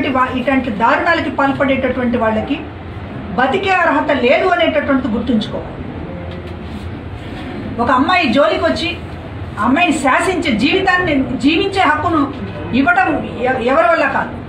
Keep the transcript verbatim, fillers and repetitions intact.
ఇటువంటి ఇటువంటి దారుణాలకి పాల్పడేటటువంటి వాళ్ళకి బతికే అర్హత లేదు అనేటటువంటి గుర్తుంచుకోవాలి. ఒక అమ్మాయి జోలికి వచ్చి అమ్మాయిని శాసించే జీవితాన్ని జీవించే హక్కును ఇవ్వడం ఎవరి వల్ల కాదు.